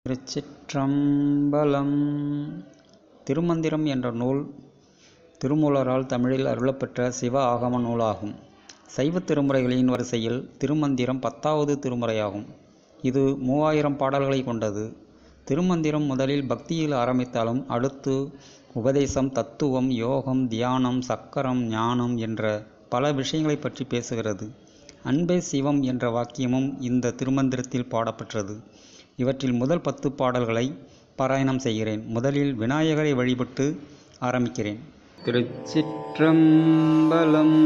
திருச்சிற்றம்பலம். திருமந்திரம் என்ற நூல் திருமூலரால் தமிழில் அருளப்பெற்ற சிவ ஆகம நூலாகும். சைவத் திருமுறைகளின் வரிசையில் திருமந்திரம் 10வது திருமுறையாகும். இது 3000 பாடல்களை கொண்டது. திருமந்திரம் முதலில் பக்தியில் ஆரம்பித்தாலும் அடுத்து உபதேசம், தத்துவம், யோகம், தியானம், சக்கரம், ஞானம் என்ற பல விஷயங்களை பற்றி பேசுகிறது. அன்பே சிவம் என்ற வாக்கியமும் இந்த திருமந்திரத்தில் பாடப்பெற்றது. இவற்றில் முதல் 10 பாடல்களை பாராயணம் செய்கிறேன். முதலில் விநாயகரை வழிபட்டு ஆரம்பிக்கிறேன். திருச்சிற்றம்பலம்.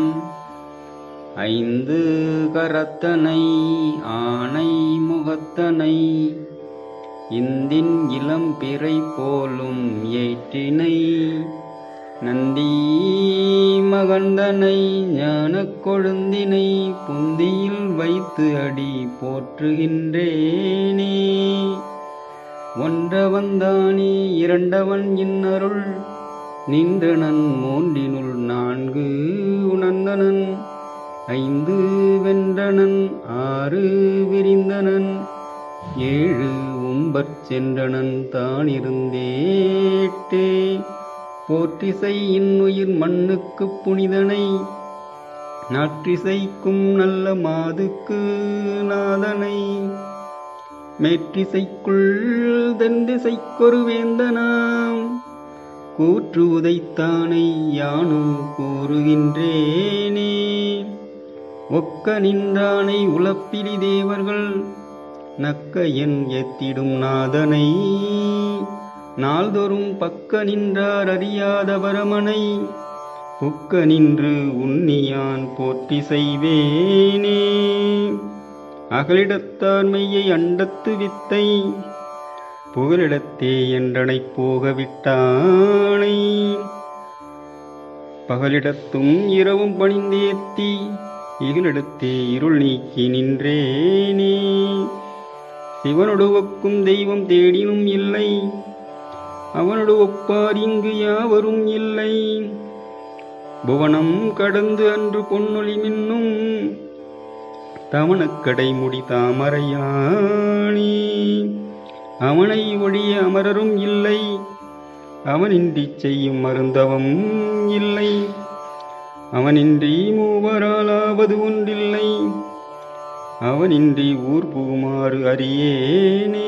ஐந்து கரத்தனை ஆனை முகத்தனை இந்தின் இளம் பிறை போலும் ஏற்றினை நந்தி மகந்தனை ஞானக் கொழுந்தினை புந்தியில் வைத்து அடி போற்றுகின்றேனே. ஒன்றவன்தானே இரண்டவன் இன்னருள் நின்றனன் மூன்றினுள் நான்கு உணர்ந்தனன் ஐந்து வென்றனன் ஆறு விரிந்தனன் ஏழு உம்பற் சென்றனன் தானிருந்தேட்டே. போற்றிசை இன்னுயிர் மண்ணுக்குப் புனிதனை நாற்றிசைக்கும் நல்ல மாதுக்கு நாதனை மேற்றிசைக்குள் தென்திசைக்கொரு வேந்தனாம் கூற்று உதைத்தானை யானும் கூறுகின்றேனே. ஒக்க நின்றானை உலப்பிலி தேவர்கள் நக்க என் ஏத்திடும் நாதனை நாள்தோறும் பக்க நின்றார் அறியாத பரமனை புக்க நின்று உன்னியான் போற்றி செய்வேனே. அகலிடத்தார் மெய்யை அண்டத்து வித்தை புகலிடத்தே என்றனை போக விட்டானை பகலிடத்தும் இரவும் பணிந்தேத்தி இகலிடத்தே இருள் நீக்கி நின்றேனே. சிவனொடு ஒக்கும் தெய்வம் தேடினும் இல்லை அவனோடு ஒப்பார் இங்கு யாவரும் இல்லை. புவனம் கடந்து அன்று பொன்னொழி மின்னும் தவணக்கடை முடி தாமரையானே. அவனை ஒழிய அமரரும் இல்லை அவனின்றி செய்யும் மருந்தவம் இல்லை. அவனின்றி மூவராலாவது ஒன்றில்லை அவனின்றி ஊர் புகுமாறு அறியேனே.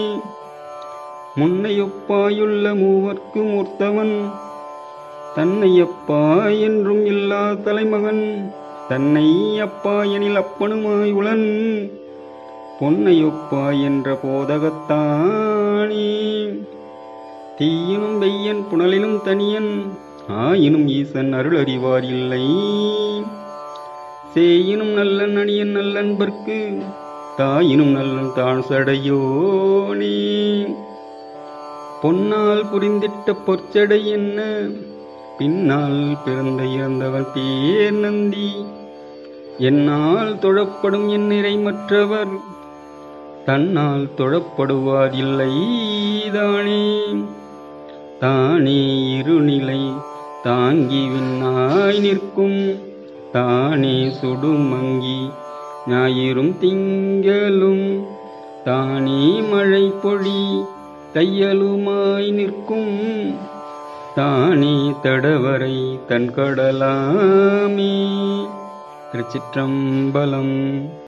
முன்னையொப்பாயுள்ள மூவர்க்கு மூர்த்தவன் தன்னை அப்பா என்றும் இல்லா தலைமகன் தன்னை அப்பா எனில் அப்பனுமாய் உளன் பொன்னையொப்பா என்ற போதகத்தானே. தீயினும் வெய்யன் புனலிலும் தனியன் ஆயினும் ஈசன் அருள் அறிவார் இல்லை. சேயினும் நல்லன் அணியன் நல்லன்பர்க்கு தாயினும் நல்லன் தான் சடையோனே. பொன்னால் புரிந்திட்ட பொற்சடை என்ன பின்னால் பிறந்த இறந்தவன் பேர் நந்தி என்னால் தொழப்படும் என் நிறை மற்றவர் தன்னால் தொழப்படுவார் இல்லை தானே. தானே இருநிலை தாங்கி விண்ணாய் நிற்கும் தானே சுடுமங்கி ஞாயிறும் திங்களும் தானே மழை பொழி தையலுமாய் நிற்கும் தானே தடவரை தன் கடலாமே. திருச்சிற்றம்பலம்.